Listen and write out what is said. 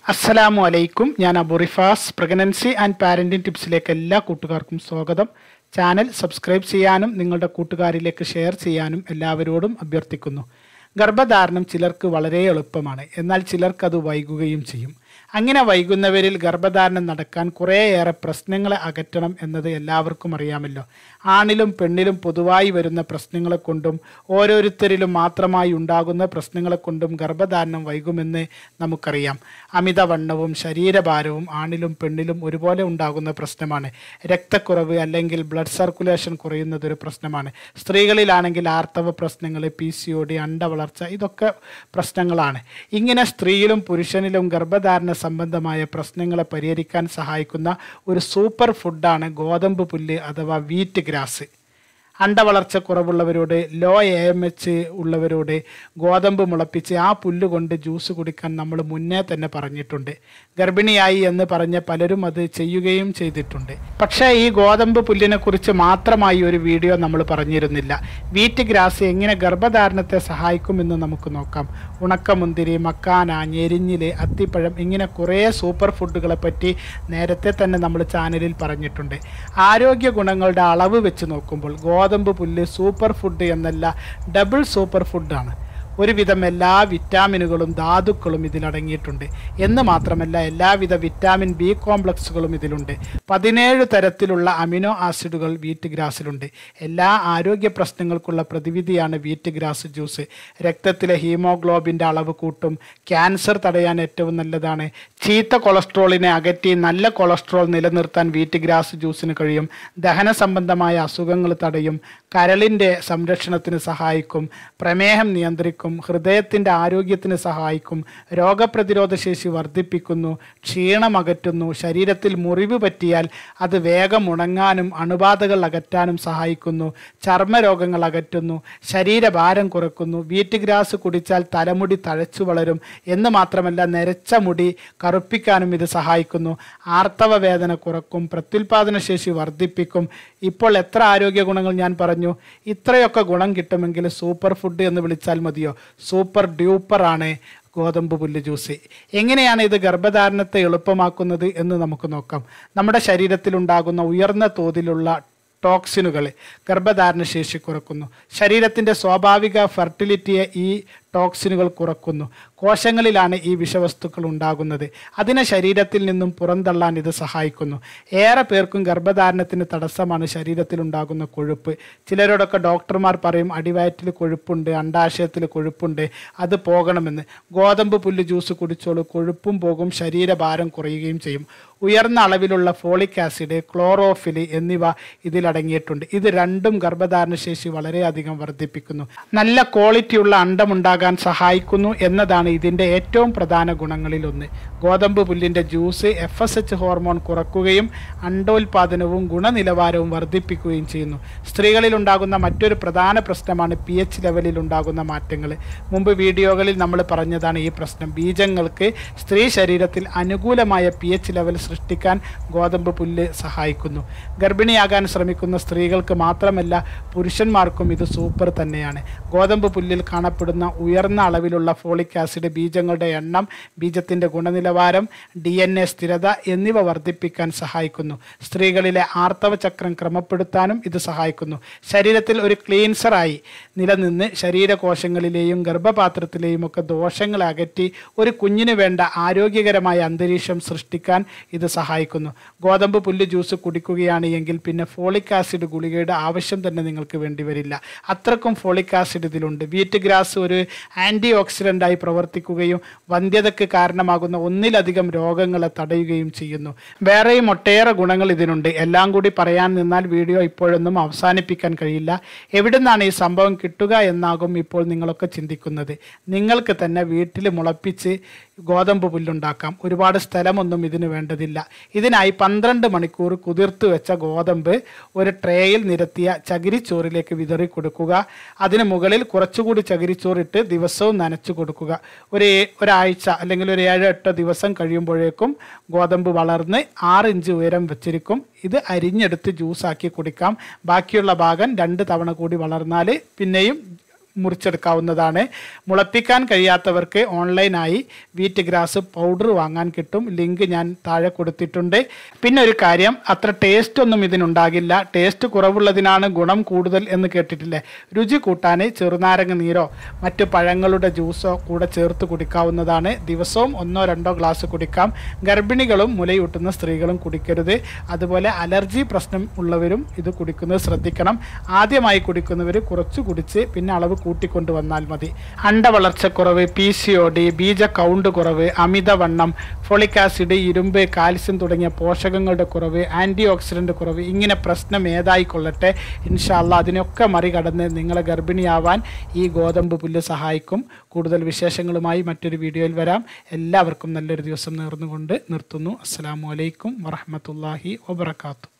അസ്സലാമു അലൈക്കും. ഞാൻ Abu Rifas. Pregnancy and parenting ടിപ്സിലേക്ക് എല്ലാ കൂട്ടുകാർക്കും സ്വാഗതം. ചാനൽ സബ്സ്ക്രൈബ് ചെയ്യാനും നിങ്ങളുടെ കൂട്ടുകാരിലേക്ക് ഷെയർ ചെയ്യാനും എല്ലാവരോടും അഭ്യർത്ഥിക്കുന്നു. ഗർഭധാരണം ചിലർക്ക് വളരെ എളുപ്പമാണ്, എന്നാൽ ചിലർക്ക് അത് വൈകുകയും ചെയ്യും. അങ്ങനെ വൈകുന്നവരിൽ ഗർഭധാരണം നടക്കാൻ കുറേയേറെ പ്രശ്നങ്ങളെ അകറ്റണം എന്നത് എല്ലാവർക്കും അറിയാമല്ലോ. ആണിലും പെണ്ണിലും പൊതുവായി വരുന്ന പ്രശ്നങ്ങളെ കൊണ്ടും ഓരോരുത്തരിലും മാത്രമായി ഉണ്ടാകുന്ന പ്രശ്നങ്ങളെ കൊണ്ടും ഗർഭധാരണം വൈകുമെന്ന് നമുക്കറിയാം. അമിതവണ്ണവും ശരീരഭാരവും ആണിലും പെണ്ണിലും ഒരുപോലെ ഉണ്ടാകുന്ന പ്രശ്നമാണ്. രക്തക്കുറവ് അല്ലെങ്കിൽ ബ്ലഡ് സർക്കുലേഷൻ കുറയുന്നതൊരു പ്രശ്നമാണ്. സ്ത്രീകളിലാണെങ്കിൽ ആർത്തവ പ്രശ്നങ്ങൾ, PCOD, അണ്ടവളർച്ച, ഇതൊക്കെ പ്രശ്നങ്ങളാണ്. ഇങ്ങനെ സ്ത്രീയിലും പുരുഷനിലും ഗർഭധാരണ സംബന്ധമായ പ്രശ്നങ്ങളെ പരിഹരിക്കാൻ സഹായിക്കുന്ന ഒരു സൂപ്പർ ഫുഡാണ് ഗോതമ്പ് പുല്ല് അഥവാ വീറ്റ് ഗ്രാസ്. അണ്ടവളർച്ച കുറവുള്ളവരോട്, ലോ AMH ഉള്ളവരോട് ഗോതമ്പ് മുളപ്പിച്ച് ആ പുല്ല് കൊണ്ട് ജ്യൂസ് കുടിക്കാൻ നമ്മൾ മുന്നേ തന്നെ പറഞ്ഞിട്ടുണ്ട്. ഗർഭിണിയായി എന്ന് പറഞ്ഞ പലരും അത് ചെയ്യുകയും ചെയ്തിട്ടുണ്ട്. പക്ഷേ ഈ ഗോതമ്പ് പുല്ലിനെ കുറിച്ച് മാത്രമായി ഒരു വീഡിയോ നമ്മൾ പറഞ്ഞിരുന്നില്ല. വീറ്റ് ഗ്രാസ് എങ്ങനെ ഗർഭധാരണത്തെ സഹായിക്കുമെന്ന് നമുക്ക് നോക്കാം. ഉണക്കമുന്തിരി, മക്കാന, ഞെരിഞ്ഞില്, അത്തിപ്പഴം, ഇങ്ങനെ കുറേ സൂപ്പർ ഫുഡുകളെ പറ്റി നേരത്തെ തന്നെ നമ്മൾ ചാനലിൽ പറഞ്ഞിട്ടുണ്ട്. ആരോഗ്യ ഗുണങ്ങളുടെ അളവ് വെച്ച് നോക്കുമ്പോൾ ഗോതമ്പ് പുല്ല് സൂപ്പർ ഫുഡ് എന്നല്ല, ഡബിൾ സൂപ്പർ ഫുഡാണ്. ഒരുവിധം എല്ലാ വിറ്റാമിനുകളും ധാതുക്കളും ഇതിലടങ്ങിയിട്ടുണ്ട് എന്ന് മാത്രമല്ല, എല്ലാവിധ വിറ്റാമിൻ B കോംപ്ലക്സുകളും ഇതിലുണ്ട്. 17 തരത്തിലുള്ള അമിനോ ആസിഡുകൾ വീറ്റ് ഗ്രാസിലുണ്ട്. എല്ലാ ആരോഗ്യ പ്രശ്നങ്ങൾക്കുള്ള പ്രതിവിധിയാണ് വീറ്റ് ഗ്രാസ് ജ്യൂസ്. രക്തത്തിലെ ഹീമോഗ്ലോബിൻ്റെ അളവ് കൂട്ടും. ക്യാൻസർ തടയാൻ ഏറ്റവും നല്ലതാണ്. ചീത്ത കൊളസ്ട്രോളിനെ അകറ്റി നല്ല കൊളസ്ട്രോൾ നിലനിർത്താൻ വീറ്റ് ഗ്രാസ് ജ്യൂസിന് കഴിയും. ദഹന സംബന്ധമായ അസുഖങ്ങൾ തടയും. കരളിൻ്റെ സംരക്ഷണത്തിന് സഹായിക്കും. പ്രമേഹം നിയന്ത്രിക്കും. ഹൃദയത്തിൻ്റെ ആരോഗ്യത്തിന് സഹായിക്കും. രോഗപ്രതിരോധ ശേഷി വർദ്ധിപ്പിക്കുന്നു. ക്ഷീണം അകറ്റുന്നു. ശരീരത്തിൽ മുറിവ് പറ്റിയാൽ അത് വേഗം ഉണങ്ങാനും അണുബാധകൾ അകറ്റാനും സഹായിക്കുന്നു. ചർമ്മരോഗങ്ങൾ അകറ്റുന്നു. ശരീരഭാരം കുറക്കുന്നു. വീറ്റ് ഗ്രാസ് കുടിച്ചാൽ തലമുടി തഴച്ചു വളരും എന്ന് മാത്രമല്ല, നരച്ച മുടി കറുപ്പിക്കാനും ഇത് സഹായിക്കുന്നു. ആർത്തവ വേദന കുറക്കും. പ്രത്യുൽപാദന ശേഷി വർദ്ധിപ്പിക്കും. ഇപ്പോൾ എത്ര ആരോഗ്യ ഗുണങ്ങൾ ഞാൻ പറഞ്ഞു. ഇത്രയൊക്കെ ഗുണം കിട്ടുമെങ്കിൽ സൂപ്പർ ഫുഡ് എന്ന് വിളിച്ചാൽ മതിയോ? സൂപ്പർ ഡ്യൂപ്പർ ആണ് ഗോതമ്പ് പുല്ല് ജ്യൂസ്. എങ്ങനെയാണ് ഇത് ഗർഭധാരണത്തെ എളുപ്പമാക്കുന്നത് എന്ന് നമുക്ക് നോക്കാം. നമ്മുടെ ശരീരത്തിലുണ്ടാകുന്ന ഉയർന്ന തോതിലുള്ള ടോക്സിനുകൾ ഗർഭധാരണ ശേഷി കുറക്കുന്നു. ശരീരത്തിൻ്റെ സ്വാഭാവിക ഫെർട്ടിലിറ്റിയെ ഈ ടോക്സിനുകൾ കുറക്കുന്നു. കോശങ്ങളിലാണ് ഈ വിഷവസ്തുക്കൾ ഉണ്ടാകുന്നത്. അതിനെ ശരീരത്തിൽ നിന്നും പുറന്തള്ളാൻ ഇത് സഹായിക്കുന്നു. ഏറെ പേർക്കും ഗർഭധാരണത്തിന് തടസ്സമാണ് ശരീരത്തിലുണ്ടാകുന്ന കൊഴുപ്പ്. ചിലരോടൊക്കെ ഡോക്ടർമാർ പറയും അടിവയറ്റിൽ കൊഴുപ്പുണ്ട്, അണ്ടാശയത്തിൽ കൊഴുപ്പുണ്ട്, അത് പോകണമെന്ന്. ഗോതമ്പ് പുല്ല് ജ്യൂസ് കുടിച്ചോളൂ, കൊഴുപ്പും പോകും, ശരീരഭാരം കുറയുകയും ചെയ്യും. ഉയർന്ന അളവിലുള്ള ഫോളിക് ആസിഡ്, ക്ലോറോഫിൽ എന്നിവ ഇതിലടങ്ങിയിട്ടുണ്ട്. ഇത് രണ്ടും ഗർഭധാരണ ശേഷി വളരെയധികം വർദ്ധിപ്പിക്കുന്നു. നല്ല ക്വാളിറ്റിയുള്ള അണ്ടമുണ്ടാകാൻ സഹായിക്കുന്നു എന്നതാണ് ഇതിൻ്റെ ഏറ്റവും പ്രധാന ഗുണങ്ങളിലൊന്ന്. ഗോതമ്പ് പുല്ലിൻ്റെ ജ്യൂസ് FSH ഹോർമോൺ കുറക്കുകയും അണ്ടോൽപാദനവും ഗുണനിലവാരവും വർദ്ധിപ്പിക്കുകയും ചെയ്യുന്നു. സ്ത്രീകളിൽ ഉണ്ടാകുന്ന മറ്റൊരു പ്രധാന പ്രശ്നമാണ് pH ലെവലിൽ ഉണ്ടാകുന്ന മാറ്റങ്ങൾ. മുമ്പ് വീഡിയോകളിൽ നമ്മൾ പറഞ്ഞതാണ് ഈ പ്രശ്നം. ബീജങ്ങൾക്ക് സ്ത്രീ ശരീരത്തിൽ അനുകൂലമായ pH ലെവൽ സൃഷ്ടിക്കാൻ ഗോതമ്പ് പുല്ല് സഹായിക്കുന്നു. ഗർഭിണിയാകാൻ ശ്രമിക്കുന്ന സ്ത്രീകൾക്ക് മാത്രമല്ല, പുരുഷന്മാർക്കും ഇത് സൂപ്പർ തന്നെയാണ്. ഗോതമ്പ് പുല്ലിൽ കാണപ്പെടുന്ന ഉയർന്ന അളവിലുള്ള ഫോളിക് ആസിഡ് ബീജങ്ങളുടെ എണ്ണം, ബീജത്തിൻ്റെ ഗുണനിലവാരം, DNA സ്ഥിരത എന്നിവ വർദ്ധിപ്പിക്കാൻ സഹായിക്കുന്നു. സ്ത്രീകളിലെ ആർത്തവ ചക്രം ക്രമപ്പെടുത്താനും ഇത് സഹായിക്കുന്നു. ശരീരത്തിൽ ഒരു ക്ലീൻസറായി നിലനിന്ന് ശരീരകോശങ്ങളിലെയും ഗർഭപാത്രത്തിലെയും ഒക്കെ ദോഷങ്ങളെ അകറ്റി ഒരു കുഞ്ഞിന് വേണ്ട ആരോഗ്യകരമായ അന്തരീക്ഷം സൃഷ്ടിക്കാൻ ഇത് സഹായിക്കുന്നു. ഗോതമ്പ് പുല്ല് ജ്യൂസ് കുടിക്കുകയാണ് എങ്കിൽ പിന്നെ ഫോളിക് ആസിഡ് ഗുളികയുടെ ആവശ്യം തന്നെ നിങ്ങൾക്ക് വേണ്ടി വരില്ല. അത്രക്കും ഫോളിക് ആസിഡ് ഇതിലുണ്ട്. വീറ്റ് ഗ്രാസ് ഒരു ആൻറ്റി ഓക്സിഡൻ്റായി പ്രവർത്തിക്കുകയും വന്ധ്യതയ്ക്ക് കാരണമാകുന്ന ഒന്നിലധികം രോഗങ്ങളെ തടയുകയും ചെയ്യുന്നു. വേറെയും ഒട്ടേറെ ഗുണങ്ങൾ ഇതിനുണ്ട്. എല്ലാം കൂടി പറയാൻ നിന്നാൽ വീഡിയോ ഇപ്പോഴൊന്നും അവസാനിപ്പിക്കാൻ കഴിയില്ല. എവിടുന്നാണ് ഈ സംഭവം കിട്ടുക എന്നാകും ഇപ്പോൾ നിങ്ങളൊക്കെ ചിന്തിക്കുന്നത്. നിങ്ങൾക്ക് തന്നെ വീട്ടിൽ മുളപ്പിച്ച് ഗോതമ്പ് പുല്ലുണ്ടാക്കാം. ഒരുപാട് സ്ഥലമൊന്നും ഇതിന് വേണ്ടതില്ല. ഇതിനായി 12 മണിക്കൂർ കുതിർത്ത് വെച്ച ഗോതമ്പ് ഒരു ട്രേയിൽ നിരത്തിയ ചകിരിച്ചോറിലേക്ക് വിതറി കൊടുക്കുക. അതിന് മുകളിൽ കുറച്ചുകൂടി ചകിരിച്ചോറിട്ട് ദിവസവും നനച്ചു കൊടുക്കുക. ഒരാഴ്ച അല്ലെങ്കിൽ ഒരു 7-8 ദിവസം കഴിയുമ്പോഴേക്കും ഗോതമ്പ് വളർന്ന് 6 ഇഞ്ച് ഉയരം വെച്ചിരിക്കും. ഇത് അരിഞ്ഞെടുത്ത് ജ്യൂസാക്കി കുടിക്കാം. ബാക്കിയുള്ള ഭാഗം 2 തവണ കൂടി വളർന്നാൽ പിന്നെയും മുറിച്ചെടുക്കാവുന്നതാണ്. മുളപ്പിക്കാൻ കഴിയാത്തവർക്ക് ഓൺലൈനായി വീറ്റ് ഗ്രാസ് പൗഡർ വാങ്ങാൻ കിട്ടും. ലിങ്ക് ഞാൻ താഴെ കൊടുത്തിട്ടുണ്ട്. പിന്നെ ഒരു കാര്യം, അത്ര ടേസ്റ്റ് ഒന്നും ഇതിനുണ്ടാകില്ല. ടേസ്റ്റ് കുറവുള്ളതിനാണ് ഗുണം കൂടുതൽ എന്ന് കേട്ടിട്ടില്ലേ? രുചി കൂട്ടാൻ ചെറുനാരങ്ങ നീരോ മറ്റ് പഴങ്ങളുടെ ജ്യൂസോ കൂടെ ചേർത്ത് കുടിക്കാവുന്നതാണ്. ദിവസവും 1-2 ഗ്ലാസ് കുടിക്കാം. ഗർഭിണികളും മുലയൂട്ടുന്ന സ്ത്രീകളും കുടിക്കരുത്. അതുപോലെ അലർജി പ്രശ്നം ഉള്ളവരും ഇത് കുടിക്കുന്നത് ശ്രദ്ധിക്കണം. ആദ്യമായി കുടിക്കുന്നവർ കുറച്ച് കുടിച്ച് പിന്നെ അളവ് കൂട്ടിക്കൊണ്ട് വന്നാൽ മതി. അണ്ടവളർച്ചക്കുറവ്, PCOD, ബീജ കൗണ്ട് കുറവ്, അമിതവണ്ണം, ഫോളിക് ആസിഡ്, ഇരുമ്പ്, കാൽസ്യം തുടങ്ങിയ പോഷകങ്ങളുടെ കുറവ്, ആൻറ്റി ഓക്സിഡൻ്റ് കുറവ്, ഇങ്ങനെ പ്രശ്നം ഏതായിക്കൊള്ളട്ടെ, ഇൻഷാ അല്ലാഹ് അതിനൊക്കെ മറികടന്ന് നിങ്ങളെ ഗർഭിണിയാവാൻ ഈ ഗോതമ്പ് പുല്ല് സഹായിക്കും. കൂടുതൽ വിശേഷങ്ങളുമായി മറ്റൊരു വീഡിയോയിൽ വരാം. എല്ലാവർക്കും നല്ലൊരു ദിവസം നേർന്നുകൊണ്ട് നിർത്തുന്നു. അസ്സലാമു അലൈക്കും വറഹ്മത്തുള്ളാഹി വബറകാതുഹു.